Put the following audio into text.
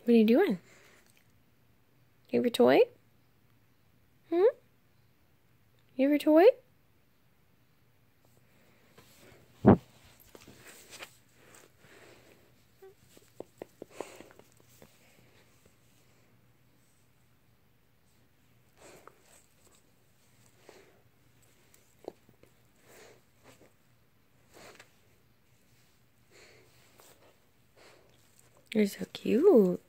What are you doing? You have your toy? Hmm? You have your toy? You're so cute.